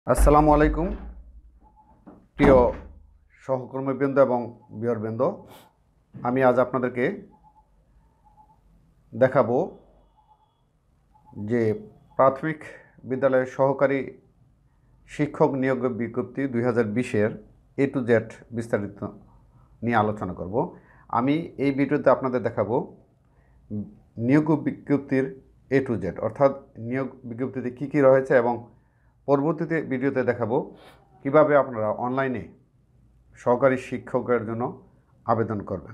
আসসালামু আলাইকুম প্রিয় সহকর্মীবৃন্দ এবং বিয়ারবৃন্দ। আমি আজ আপনাদেরকে দেখাবো যে প্রাথমিক বিদ্যালয়ের সহকারী শিক্ষক নিয়োগ বিজ্ঞপ্তি 2020-এর A to Z বিস্তারিত নিয়ে আলোচনা করব। আমি এই ভিডিওতে আপনাদের দেখাবো নিয়োগ বিজ্ঞপ্তির A to Z, অর্থাৎ নিয়োগ বিজ্ঞপ্তিতে কী কী রয়েছে, এবং পরবর্তীতে ভিডিওতে দেখাবো কিভাবে আপনারা অনলাইনে সহকারী শিক্ষকের জন্য আবেদন করবেন।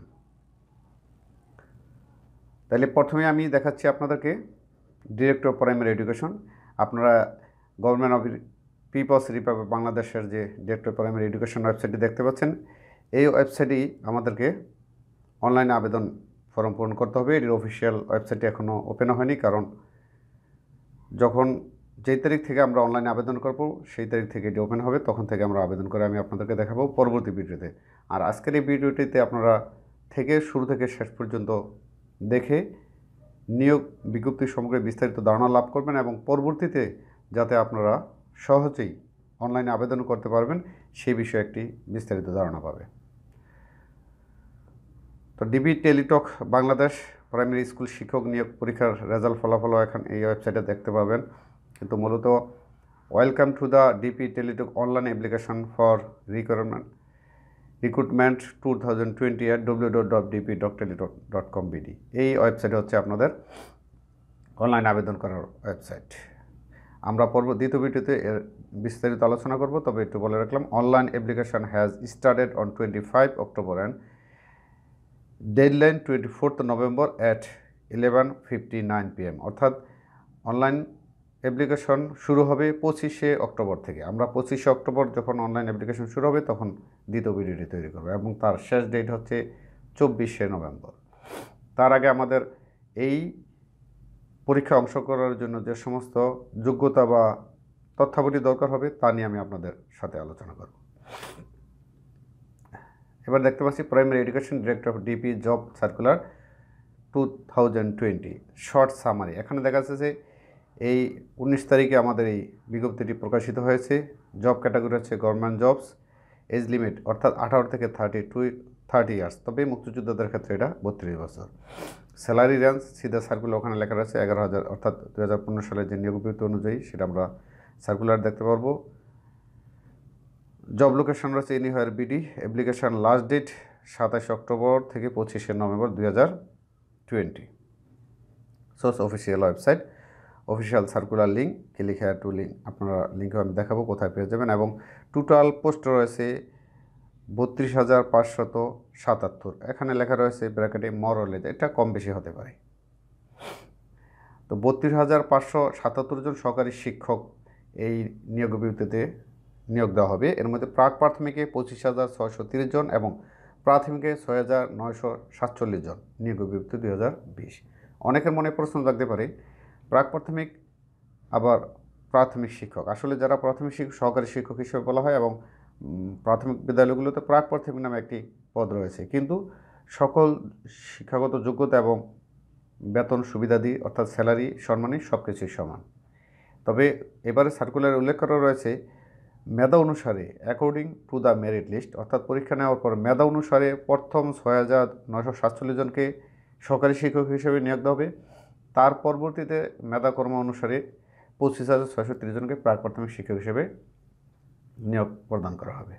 তাহলে প্রথমে আমি দেখাচ্ছি আপনাদেরকে ডিরেক্টর অফ প্রাইমারি এডুকেশন। আপনারা গভর্নমেন্ট অফ পিপলস রিপাবলিক বাংলাদেশের যে ডিরেক্টর অফ প্রাইমারি এডুকেশন ওয়েবসাইটটি দেখতে পাচ্ছেন, এই ওয়েবসাইটেই আমাদেরকে অনলাইনে আবেদন ফর্ম পূরণ করতে হবে। এটির অফিসিয়াল ওয়েবসাইটটি এখনও ওপেন হয়নি, কারণ যখন যেই তারিখ থেকে আমরা অনলাইনে আবেদন করব সেই তারিখ থেকে এটি ওপেন হবে, তখন থেকে আমরা আবেদন করে আমি আপনাদেরকে দেখাবো পরবর্তী ভিডিওতে। আর আজকের এই ভিডিওটিতে আপনারা শুরু থেকে শেষ পর্যন্ত দেখে নিয়োগ বিজ্ঞপ্তির সম্পর্কে বিস্তারিত ধারণা লাভ করবেন, এবং পরবর্তীতে যাতে আপনারা সহজেই অনলাইনে আবেদন করতে পারবেন সেই বিষয়ে একটি বিস্তারিত ধারণা পাবে। তো DB Teletalk Bangladesh primary school শিক্ষক নিয়োগ পরীক্ষার রেজাল্ট ফলাফলও এখন এই ওয়েবসাইটে দেখতে পাবেন। কিন্তু মূলত welcome to the DP Teletalk online application for recruitment 2020 at www.dp.teletalk.com.bd। এই ওয়েবসাইটে হচ্ছে আপনাদের অনলাইন আবেদন করার ওয়েবসাইট। আমরা দ্বিতীয় ভিডিওতে এর বিস্তারিত আলোচনা করব, তবে একটু বলে রাখলাম online application has started on 25 October and deadline 24 November at 11:59 PM, অর্থাৎ অনলাইন অ্যাপ্লিকেশন শুরু হবে 25শে অক্টোবর থেকে। আমরা 25শে অক্টোবর যখন অনলাইন অ্যাপ্লিকেশন শুরু হবে তখন দ্বিতীয় ভিডিওটি তৈরি করব, এবং তার শেষ ডেট হচ্ছে 24শে নভেম্বর। তার আগে আমাদের এই পরীক্ষায় অংশ করার জন্য যে সমস্ত যোগ্যতা বা তথ্যাবলী দরকার হবে তা নিয়ে আমি আপনাদের সাথে আলোচনা করব। এবার দেখতে পাচ্ছি primary education director of DP job circular 2020 short summary. এখানে দেখা যাচ্ছে যে এই 19 তারিখে আমাদের এই বিজ্ঞপ্তিটি প্রকাশিত হয়েছে। জব ক্যাটাগরি হচ্ছে গভর্নমেন্ট জবস। এজ লিমিট অর্থাৎ 18 থেকে 30 ইয়ার্স, তবে মুক্তিযোদ্ধাদের ক্ষেত্রে এটা 32 বছর। স্যালারি রেঞ্জ সিধা সার্কুলার ওখানে লেখা রয়েছে 11,000, অর্থাৎ 2015 সালের যে নিয়োগ বিজ্ঞপ্তি অনুযায়ী সেটা আমরা সার্কুলার দেখতে পারবো। জব লোকেশন রয়েছে anywhere BD. Application last date 27 October থেকে 25শে November 2020। Source official website, official circular link, click here to link. আপনারা লিঙ্কে আমি দেখাবো কোথায় পেয়ে যাবেন। এবং টোটাল পোস্ট রয়েছে 32,577। এখানে লেখা রয়েছে ব্র্যাকেটে মরলেজ, এটা কম বেশি হতে পারে। তো 32,577 জন সহকারী শিক্ষক এই নিয়োগ বিজ্ঞপ্তিতে নিয়োগ দেওয়া হবে। এর মধ্যে প্রাক প্রাথমিকে 25,630 জন এবং প্রাথমিকে 6,947 জন। নিয়োগ বিজ্ঞপ্তি 2020। অনেকের মনে প্রশ্ন থাকতে পারে প্রাক প্রাথমিক আবার প্রাথমিক শিক্ষক, আসলে যারা প্রাথমিক শিক্ষক সহকারী শিক্ষক হিসেবে বলা হয়, এবং প্রাথমিক বিদ্যালয়গুলোতে প্রাক প্রাথমিক নামে একটি পদ রয়েছে, কিন্তু সকল শিক্ষাগত যোগ্যতা এবং বেতন সুবিধাদি অর্থাৎ স্যালারি সম্মানী সব কিছুই সমান। তবে এবারে সার্কুলারে উল্লেখ করা রয়েছে মেধা অনুসারে according to the merit list, অর্থাৎ পরীক্ষা নেওয়ার পর মেধা অনুসারে প্রথম 6,947 জনকে সহকারী শিক্ষক হিসেবে নিয়োগ দেওয়া হবে। তার পরবর্তীতে মেধাকর্ম অনুসারে 25,630 জনকে প্রাক প্রাথমিক শিক্ষক হিসেবে নিয়োগ প্রদান করা হবে।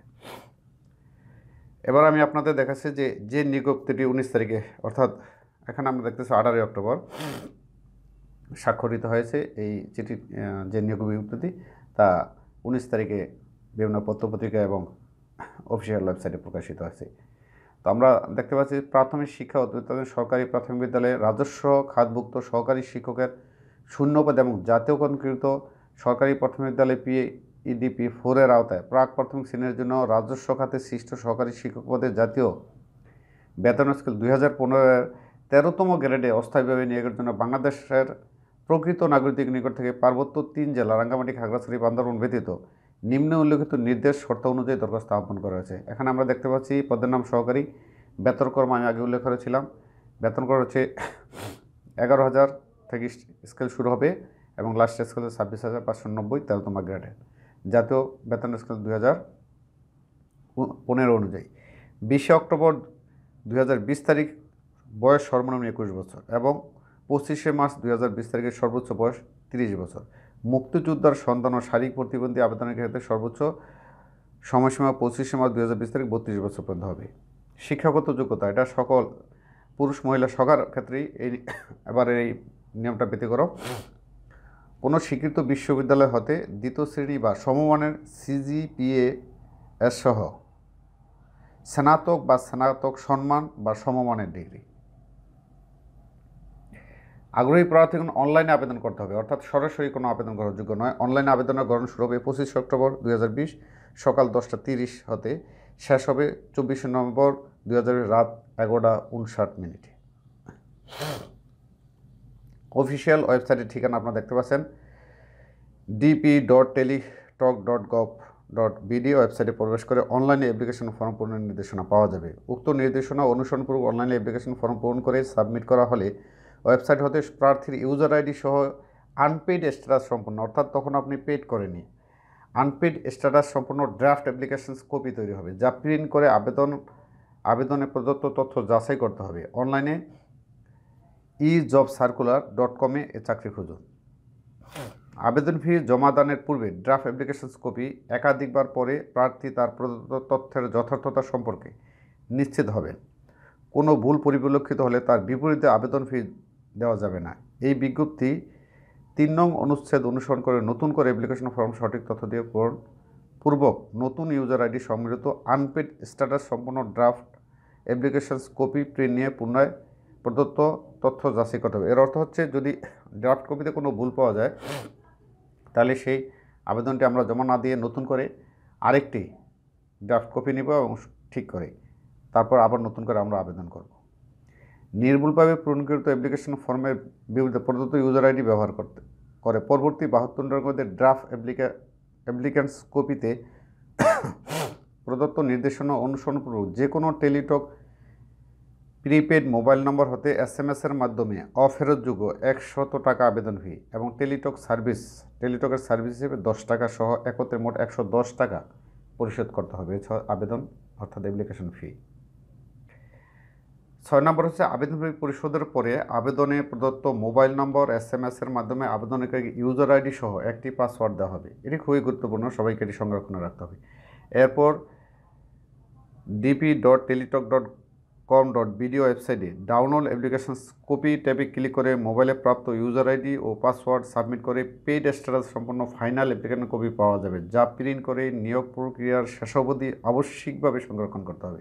এবার আমি আপনাদের দেখাচ্ছি যে নিয়োগটি 19 তারিখে, অর্থাৎ এখানে আমরা দেখতেছি 18 অক্টোবর স্বাক্ষরিত হয়েছে। এই চিঠি যে নিয়োগ বিজ্ঞপ্তি তা 19 তারিখে বিভিন্ন পত্রপত্রিকা এবং অফিসিয়াল ওয়েবসাইটে প্রকাশিত হয়েছে। তো আমরা দেখতে পাচ্ছি প্রাথমিক শিক্ষা অধিদপ্তর সরকারি প্রাথমিক বিদ্যালয়ে রাজস্ব খাতভুক্ত সহকারী শিক্ষকের শূন্যপদ এবং জাতীয়করণকৃত সরকারি প্রাথমিক বিদ্যালয় PEDP 4 এর আওতায় প্রাক প্রাথমিক শ্রেণীর জন্য রাজস্ব খাতে সৃষ্ট সহকারী শিক্ষক পদে জাতীয় বেতন স্কেল 2015-এর 13তম গ্রেডে অস্থায়ীভাবে নিয়োগের জন্য বাংলাদেশের প্রকৃত নাগরিক নিকট থেকে পার্বত্য 3 জেলা রাঙ্গামাটি, খাগড়াছড়ি, বান্দরবান ব্যতীত নিম্নে উল্লেখিত নির্দেশ শর্ত অনুযায়ী দরখাস্ত আহ্বান করা হয়েছে। এখানে আমরা দেখতে পাচ্ছি পদের নাম সহকারী, বেতনক্রম আমি আগে উল্লেখ করেছিলাম। বেতনক্রম হচ্ছে 11,000 থেকে স্কেল শুরু হবে এবং লাস্ট স্কেল 26,590, 13তম গ্রেডে। জাতীয় বেতন স্কেল 2015 অনুযায়ী। 20 অক্টোবর 2020 তারিখ বয়স সর্বনিম্ন 21 বছর এবং 25 মার্চ 2020 তারিখের সর্বোচ্চ বয়স 30 বছর। মুক্তিযোদ্ধার সন্তান ও শারীরিক প্রতিবন্ধী আবেদনের ক্ষেত্রে সর্বোচ্চ সময়সীমা 25 মার্চ 2020 তারিখ 32 বছর পর্যন্ত হবে। শিক্ষাগত যোগ্যতা, এটা সকল পুরুষ মহিলা সবার ক্ষেত্রেই এবারে এই নিয়মটা ব্যতিক্রম। কোনো স্বীকৃত বিশ্ববিদ্যালয় হতে দ্বিতীয় শ্রেণী বা সমমানের CGPA সহ স্নাতক বা স্নাতক সম্মান বা সমমানের ডিগ্রি। আগ্রহী প্রার্থীগণ অনলাইনে আবেদন করতে হবে, অর্থাৎ সরাসরি কোনো আবেদন করার যোগ্য নয়। অনলাইনে আবেদনের গ্রহণ শুরু হবে 25 অক্টোবর 2020 সকাল 10:30 হতে, শেষ হবে 24 নভেম্বর 2020 রাত 11:59। অফিসিয়াল ওয়েবসাইটের ঠিকানা আপনারা দেখতে পাচ্ছেন dp.teletalk.gov.bd। ওয়েবসাইটে প্রবেশ করে অনলাইনে অ্যাপ্লিকেশন ফর্ম পূরণের নির্দেশনা পাওয়া যাবে। উক্ত নির্দেশনা অনুসরণপূর্বক অনলাইনে অ্যাপ্লিকেশন ফর্ম পূরণ করে সাবমিট করা হলে ওয়েবসাইট হতে প্রার্থীর ইউজার আইডি সহ আনপেইড স্ট্যাটাস সম্পন্ন, অর্থাৎ তখন আপনি পেইড করেনি, আনপেইড স্ট্যাটাস সম্পন্ন ড্রাফট অ্যাপ্লিকেশন কপি তৈরি হবে, যা প্রিন্ট করে আবেদনে প্রদত্ত তথ্য যাচাই করতে হবে। অনলাইনে ejobcircular.com এ চাকরি খুঁজুন। আবেদন ফি জমা দানের পূর্বে ড্রাফট অ্যাপ্লিকেশন কপি একাধিকবার পরে প্রার্থী তার প্রদত্ত তথ্যের যথার্থতা সম্পর্কে নিশ্চিত হবেন। কোনো ভুল পরিলক্ষিত হলে তার বিপরীতে আবেদন ফি দেওয়া যাবে না। এই বিজ্ঞপ্তি 3 নং অনুচ্ছেদ অনুসরণ করে নতুন করে অ্যাপ্লিকেশন ফর্ম সঠিক তথ্য দিয়ে পূর্বক নতুন ইউজার আইডি সম্মিলিত আনপেইড স্ট্যাটাস সম্পন্ন ড্রাফট অ্যাপ্লিকেশন কপি প্রিন্ট নিয়ে পুনরায় প্রদত্ত তথ্য যাচাই করতে হবে। এর অর্থ হচ্ছে, যদি ড্রাফট কপিতে কোনো ভুল পাওয়া যায় তাহলে সেই আবেদনটি আমরা জমা না দিয়ে নতুন করে আরেকটি ড্রাফট কপি নেব এবং ঠিক করে তারপর আবার নতুন করে আমরা আবেদন করব। নির্ভুলভাবে পূরণকৃত অ্যাপ্লিকেশন ফর্মের বিরুদ্ধে প্রদত্ত ইউজার আইডি ব্যবহার করে পরবর্তী 72 ঘন্টার মধ্যে ড্রাফট অ্যাপ্লিকেন্টস কপিতে প্রদত্ত নির্দেশনা অনুসরণপূর্বক যে কোনো টেলিটক প্রিপেড মোবাইল নম্বর হতে SMS-এর মাধ্যমে অফেরতযোগ্য 100 টাকা আবেদন ফি এবং টেলিটকের সার্ভিস হিসেবে 10 টাকা সহ একত্রে মোট 110 টাকা পরিশোধ করতে হবে। এছাড়া আবেদন অর্থাৎ অ্যাপ্লিকেশন ফি। 6 নম্বর হচ্ছে আবেদন ফি পরিশোধের পরে আবেদনে প্রদত্ত মোবাইল নম্বর SMS-এর মাধ্যমে আবেদনকারী ইউজার আইডি সহ একটি পাসওয়ার্ড দেওয়া হবে। এটি খুবই গুরুত্বপূর্ণ, সবাইকে এটি সংরক্ষণে রাখতে হবে। এরপর dp.teletalk.com.bd ওয়েবসাইটে ডাউনলোড অ্যাপ্লিকেশন কপি ট্যাবে ক্লিক করে মোবাইলে প্রাপ্ত ইউজার আইডি ও পাসওয়ার্ড সাবমিট করে পেইড স্ট্যাটাস সম্পন্ন ফাইনাল অ্যাপ্লিকেশন কপি পাওয়া যাবে, যা প্রিন্ট করে নিয়োগ প্রক্রিয়ার শেষাবধি আবশ্যিকভাবে সংরক্ষণ করতে হবে।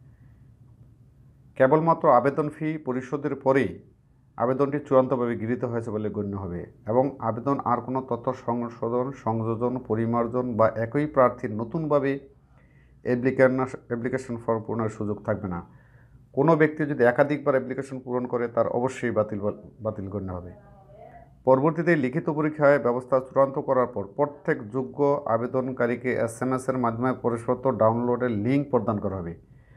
কেবলমাত্র আবেদন ফি পরিশোধের পরেই আবেদনটি চূড়ান্তভাবে গৃহীত হয়েছে বলে গণ্য হবে এবং আবেদন আর কোনো তথ্য সংযোজন, পরিমার্জন বা একই প্রার্থীর নতুনভাবে অ্যাপ্লিকেশন ফর্ম পূরণের সুযোগ থাকবে না। কোনো ব্যক্তি যদি একাধিকবার অ্যাপ্লিকেশন পূরণ করে তার অবশ্যই বাতিল গণ্য হবে। পরবর্তীতে লিখিত পরীক্ষায় ব্যবস্থা চূড়ান্ত করার পর প্রত্যেক যোগ্য আবেদনকারীকে SMS-এর মাধ্যমে পরিশোধ ডাউনলোডের লিঙ্ক প্রদান করা হবে,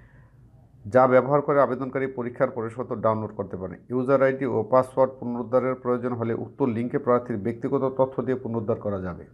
যা ব্যবহার করে আবেদনকারী পরীক্ষার পরিশোধ ডাউনলোড করতে পারে। ইউজার আইডি ও পাসওয়ার্ড পুনরুদ্ধারের প্রয়োজন হলে উক্ত লিঙ্কে প্রার্থীর ব্যক্তিগত তথ্য দিয়ে পুনরুদ্ধার করা যাবে।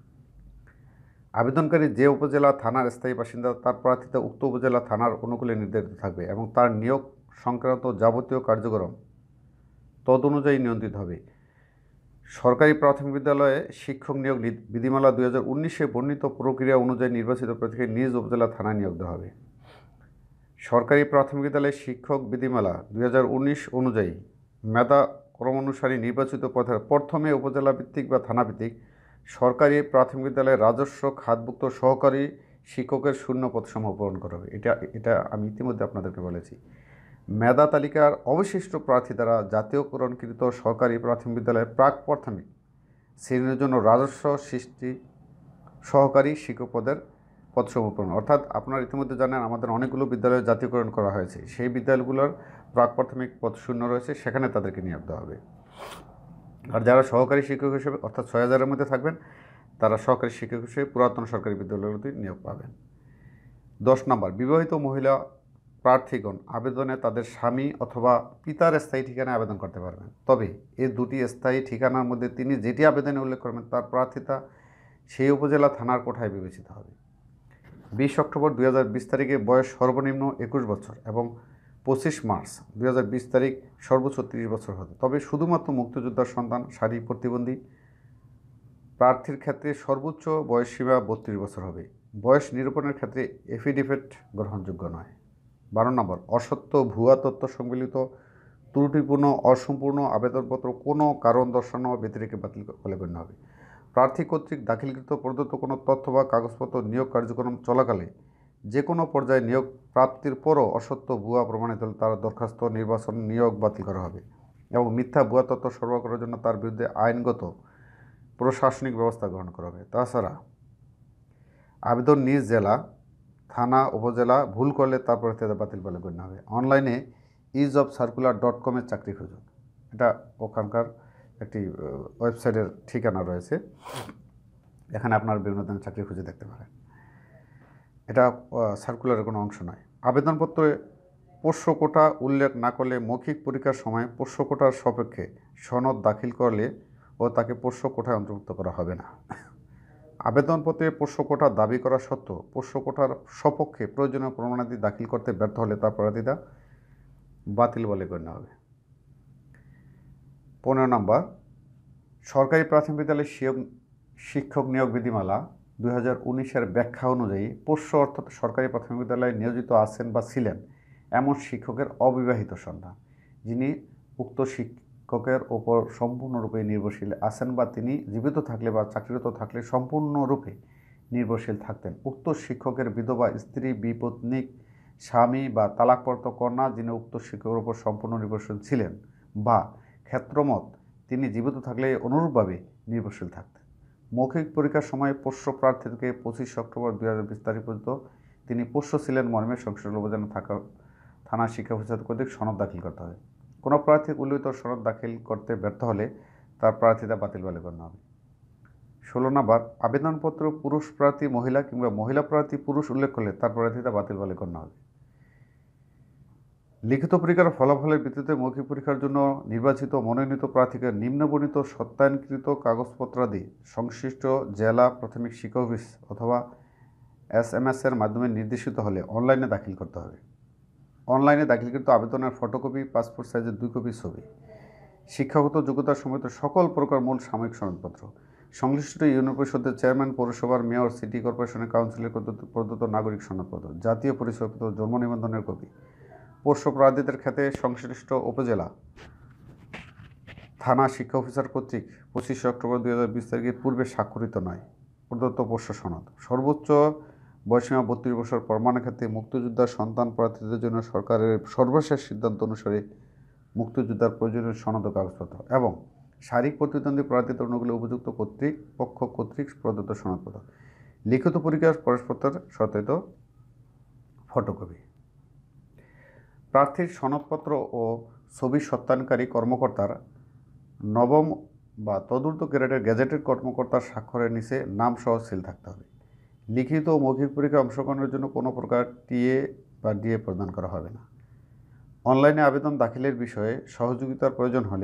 আবেদনকারী যে উপজেলা থানার স্থায়ী বাসিন্দা তার প্রার্থীতা উক্ত উপজেলা থানার অনুকূলে নির্ধারিত থাকবে এবং তার নিয়োগ সংক্রান্ত যাবতীয় কার্যক্রম তদনুযায়ী নিয়ন্ত্রিত হবে। সরকারি প্রাথমিক বিদ্যালয়ে শিক্ষক নিয়োগ বিধিমালা 2019-এ বর্ণিত প্রক্রিয়া অনুযায়ী নির্বাচিত প্রার্থীকে নিজ উপজেলা থানায় নিয়োগ দেওয়া হবে। সরকারি প্রাথমিক বিদ্যালয়ে শিক্ষক বিধিমালা 2019 অনুযায়ী মেধা ক্রমানুসারে নির্বাচিত পথে প্রথমে উপজেলা ভিত্তিক বা থানা ভিত্তিক সরকারি প্রাথমিক বিদ্যালয়ে রাজস্ব খাতভুক্ত সহকারী শিক্ষকের শূন্য পদসমূহ পূরণ করা হবে। এটা আমি ইতিমধ্যে আপনাদেরকে বলেছি। মেধা তালিকার অবশিষ্ট প্রার্থী দ্বারা জাতীয়করণকৃত সরকারি প্রাথমিক বিদ্যালয়ে প্রাক প্রাথমিক শ্রেণীর জন্য রাজস্ব সৃষ্টি সহকারী শিক্ষক পদসমূহ পূরণ, অর্থাৎ আপনারা ইতিমধ্যে জানেন আমাদের অনেকগুলো বিদ্যালয়ে জাতীয়করণ করা হয়েছে, সেই বিদ্যালয়গুলোর প্রাক প্রাথমিক পদ শূন্য রয়েছে, সেখানে তাদেরকে নিয়োগ দেওয়া হবে। আর যারা সহকারী শিক্ষক হিসেবে অর্থাৎ 6000-এর মধ্যে থাকবেন তারা সহকারী শিক্ষক হিসেবে পুরাতন সরকারি বিদ্যালয়গুলোতে নিয়োগ পাবেন। 10 নম্বর, বিবাহিত মহিলা প্রার্থীগণ আবেদনে তাদের স্বামী অথবা পিতার স্থায়ী ঠিকানায় আবেদন করতে পারবেন, তবে এই দুটি স্থায়ী ঠিকানার মধ্যে তিনি যেটি আবেদনে উল্লেখ করবেন তার প্রার্থিতা সেই উপজেলা থানার কোঠায় বিবেচিত হবে। 20 অক্টোবর 2020 তারিখে বয়স সর্বনিম্ন 21 বছর এবং 25 মার্চ 2020 তারিখ সর্বোচ্চ 30 বছর হবে। তবে শুধুমাত্র মুক্তিযোদ্ধার সন্তান, শারীরিক প্রতিবন্ধী প্রার্থীর ক্ষেত্রে সর্বোচ্চ বয়সসীমা 32 বছর হবে। বয়স নিরূপণের ক্ষেত্রে এফিডেভিট গ্রহণযোগ্য নয়। 12 নম্বর, অসত্য ভুয়া তথ্য সংবলিত ত্রুটিপূর্ণ অসম্পূর্ণ আবেদনপত্র কোনো কারণ দর্শানো ব্যতিরেকে বাতিল বলে গণ্য হবে। প্রার্থী কর্তৃক দাখিলকৃত প্রদত্ত কোনো তথ্য বা কাগজপত্র নিয়োগ কার্যক্রম চলাকালে যে কোনো পর্যায়ে নিয়োগ প্রাপ্তির পরও অসত্য ভুয়া প্রমাণিত হলে তার দরখাস্ত, নির্বাচন, নিয়োগ বাতিল করা হবে এবং মিথ্যা ভুয়া তথ্য সরবরাহ করার জন্য তার বিরুদ্ধে আইনগত প্রশাসনিক ব্যবস্থা গ্রহণ করা হবে। তাছাড়া আবেদন নিজ জেলা, থানা, উপজেলা ভুল করলে তার প্রার্থিতা বাতিল বলে গণ্য হবে। অনলাইনে easofcircular.com চাকরি খুঁজুন। এটা ওখানকার একটি ওয়েবসাইটের ঠিকানা রয়েছে, এখানে আপনার বিভিন্ন ধরনের চাকরি খুঁজে দেখতে পারেন। এটা সার্কুলারের কোনো অংশ নয়। আবেদনপত্রে পোষ্য কোটা উল্লেখ না করলে মৌখিক পরীক্ষার সময় পোষ্য কোটার সপক্ষে সনদ দাখিল করলে ও তাকে পোষ্য কোটায় অন্তর্ভুক্ত করা হবে না। আবেদনপত্রে পোষ্য কোটা দাবি করা সত্ত্বেও পোষ্য কোটার সপক্ষে প্রয়োজনীয় প্রমাণাদি দাখিল করতে ব্যর্থ হলে তার প্রার্থিতা বাতিল বলে গণ্য হবে। 15 নম্বর, সরকারি প্রাথমিক বিদ্যালয়ের শিক্ষক নিয়োগ বিধিমালা 2019-এর ব্যাখ্যা অনুযায়ী পোষ্য অর্থাৎ সরকারি প্রাথমিক বিদ্যালয়ে নিয়োজিত আছেন বা ছিলেন এমন শিক্ষকের অবিবাহিত সন্তান যিনি উক্ত শিক্ষকের ওপর সম্পূর্ণরূপে নির্ভরশীল আছেন বা তিনি জীবিত থাকলে বা চাকরিরত থাকলে সম্পূর্ণরূপে নির্ভরশীল থাকতেন। উক্ত শিক্ষকের বিধবা স্ত্রী, বিপত্নিক, স্বামী বা তালাকপ্রাপ্ত কন্যা যিনি উক্ত শিক্ষকের উপর সম্পূর্ণ নির্ভরশীল ছিলেন বা ক্ষেত্রমত তিনি জীবিত থাকলে অনুরূপভাবে নির্ভরশীল থাকতেন। মৌখিক পরীক্ষার সময় পোষ্য প্রার্থী থেকে 25 অক্টোবর 2020 তারিখ পর্যন্ত তিনি পোষ্য ছিলেন মর্মে সংশ্লিষ্ট উপজেলা থানা শিক্ষা অফিসার কর্তৃক সনদ দাখিল করতে হবে। কোনো প্রার্থী উল্লিখিত সনদ দাখিল করতে ব্যর্থ হলে তার প্রার্থিতা বাতিল বলে গণ্য হবে। 16 নম্বর, আবেদনপত্র পুরুষ প্রার্থী মহিলা কিংবা মহিলা প্রার্থী পুরুষ উল্লেখ করলে তার প্রার্থিতা বাতিল বলে গণ্য হবে। লিখিত পরীক্ষার ফলাফলের ভিত্তিতে মৌখিক পরীক্ষার জন্য নির্বাচিত মনোনীত প্রার্থীকে নিম্নবর্ণিত সত্যায়নকৃত কাগজপত্রাদি সংশ্লিষ্ট জেলা প্রাথমিক শিক্ষা অফিস অথবা SMS-এর মাধ্যমে নির্দেশিত হলে অনলাইনে দাখিল করতে হবে। অনলাইনে দাখিলকৃত আবেদনের ফটোকপি, পাসপোর্ট সাইজের 2 কপি ছবি, শিক্ষাগত যোগ্যতা সমেত সকল প্রকার মূল সাময়িক সনদপত্র, সংশ্লিষ্ট ইউনিয়ন পরিষদের চেয়ারম্যান, পৌরসভার মেয়র, সিটি কর্পোরেশনের কাউন্সিলের প্রদত্ত নাগরিক সনদপত্র, জাতীয় পরিচয়পত্র, জন্ম নিবন্ধনের কপি, পোষ্য প্রার্থীদের ক্ষেত্রে সংশ্লিষ্ট উপজেলা থানা শিক্ষা অফিসার কর্তৃক 25 অক্টোবর 2020 তারিখের পূর্বে স্বাক্ষরিত নয় প্রদত্ত পোষ্য সনদ। সর্বোচ্চ বয়সীমা 32 বছর প্রমাণের ক্ষেত্রে মুক্তিযোদ্ধার সন্তান প্রার্থীদের জন্য সরকারের সর্বশেষ সিদ্ধান্ত অনুসারে মুক্তিযোদ্ধার প্রয়োজনীয় সনদ ও কাগজপত্র এবং শারীরিক প্রতিদ্বন্দ্বী প্রার্থীদের অনুগুলি উপযুক্ত কর্তৃপক্ষ কর্তৃক প্রদত্ত সনদপত্র, লিখিত পরীক্ষার প্রবেশপত্রের সত্যায়িত ফটোকপি। প্রার্থীর সনদপত্র ও ছবি সত্যায়নকারী কর্মকর্তার নবম বা তদূর্ধ্ব গ্রেডের গেজেটেড কর্মকর্তার স্বাক্ষরের নিচে নাম সহ সিল থাকতে হবে। লিখিত ও মৌখিক পরীক্ষায় অংশগ্রহণের জন্য কোনো প্রকার TA বা DA প্রদান করা হবে না। অনলাইনে আবেদন দাখিলের বিষয়ে সহযোগিতার প্রয়োজন হলে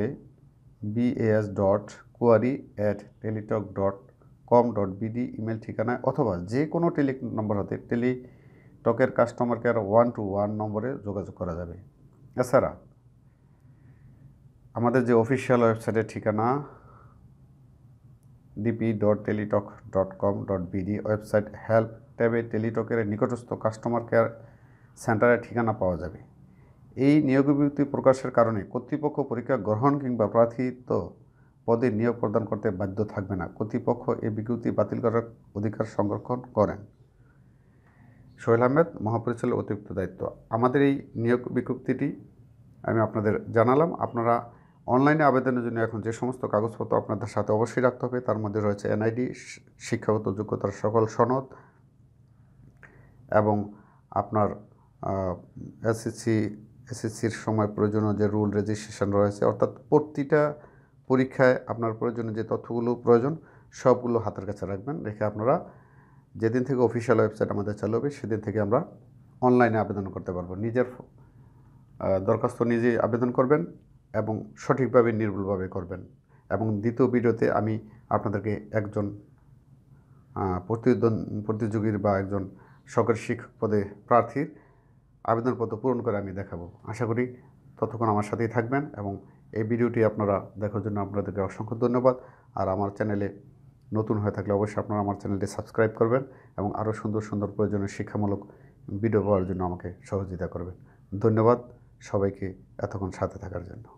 bas.query@teletalk.com.bd ইমেল ঠিকানায় অথবা যে কোনো নম্বর হতে টেলিটকের কাস্টমার কেয়ার 121 নম্বরে যোগাযোগ করা যাবে। এছাড়া আমাদের যে অফিসিয়াল ওয়েবসাইটের ঠিকানা dp.teletalk.com.bd ওয়েবসাইট হেল্প ট্যাবে টেলিটকের নিকটস্থ কাস্টমার কেয়ার সেন্টারের ঠিকানা পাওয়া যাবে। এই নিয়োগ বিজ্ঞপ্তি প্রকাশের কারণে কর্তৃপক্ষ পরীক্ষা গ্রহণ কিংবা প্রার্থিত পদে নিয়োগ প্রদান করতে বাধ্য থাকবে না। কর্তৃপক্ষ এই বিজ্ঞপ্তি বাতিল করার অধিকার সংরক্ষণ করেন। সোহেল আহমেদ, মহাপরিচালক, অতিরিক্ত দায়িত্ব। আমাদের এই নিয়োগ বিজ্ঞপ্তিটি আমি আপনাদের জানালাম। আপনারা অনলাইনে আবেদনের জন্য এখন যে সমস্ত কাগজপত্র আপনাদের সাথে অবশ্যই রাখতে হবে তার মধ্যে রয়েছে NID, শিক্ষাগত যোগ্যতার সকল সনদ এবং আপনার SSCর সময় প্রয়োজনীয় যে রুল রেজিস্ট্রেশন রয়েছে, অর্থাৎ প্রতিটা পরীক্ষায় আপনার প্রয়োজনীয় যে তথ্যগুলো প্রয়োজন সবগুলো হাতের কাছে রাখবেন। রেখে আপনারা যেদিন থেকে অফিসিয়াল ওয়েবসাইট আমাদের চালু হবে সেদিন থেকে আমরা অনলাইনে আবেদন করতে পারবো। নিজের দরখাস্ত নিজেই আবেদন করবেন এবং সঠিকভাবে নির্ভুলভাবে করবেন। এবং দ্বিতীয় ভিডিওতে আমি আপনাদেরকে একজন প্রতিযোগীর বা একজন সরকারি শিক্ষক পদে প্রার্থীর আবেদনপত্র পূরণ করে আমি দেখাবো। আশা করি ততক্ষণ আমার সাথেই থাকবেন এবং এই ভিডিওটি আপনারা দেখার জন্য আপনাদেরকে অসংখ্য ধন্যবাদ। আর আমার চ্যানেলে নতুন হয়ে থাকলে অবশ্যই আপনারা আমার চ্যানেলটি সাবস্ক্রাইব করবেন এবং আরও সুন্দর সুন্দর প্রয়োজনীয় শিক্ষামূলক ভিডিও পাওয়ার জন্য আমাকে সহযোগিতা করবেন। ধন্যবাদ সবাইকে এতক্ষণ সাথে থাকার জন্য।